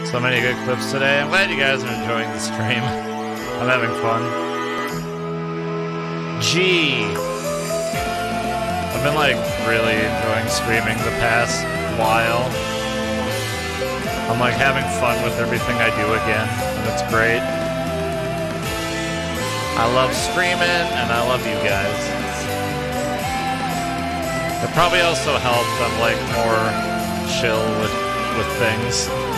So many good clips today. I'm glad you guys are enjoying the stream. I'm having fun. G. I've been like really enjoying streaming the past while. I'm like having fun with everything I do again, and it's great. I love streaming, and I love you guys. It probably also helped I'm like more chill with things.